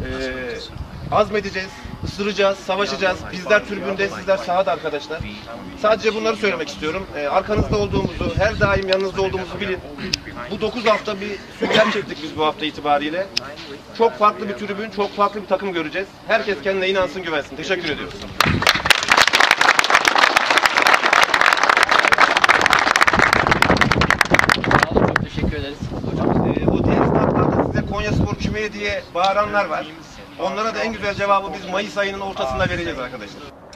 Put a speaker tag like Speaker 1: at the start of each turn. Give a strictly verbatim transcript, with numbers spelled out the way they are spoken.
Speaker 1: azmedeceğiz, ısıracağız, savaşacağız. Bizler tribünde, sizler sahada arkadaşlar. Sadece bunları söylemek istiyorum. Ee, arkanızda olduğumuzu, her daim yanınızda olduğumuzu bilin. Bu dokuz hafta bir sünger çektik biz bu hafta itibariyle. Çok farklı bir tribün, çok farklı bir takım göreceğiz. Herkes kendine inansın, güvensin. Teşekkür ediyoruz.
Speaker 2: Çok teşekkür ederiz hocam.
Speaker 1: Ee, o diğer statlarda size Konyaspor kümeye diye bağıranlar var. Onlara da en güzel cevabı biz Mayıs ayının ortasında vereceğiz arkadaşlar.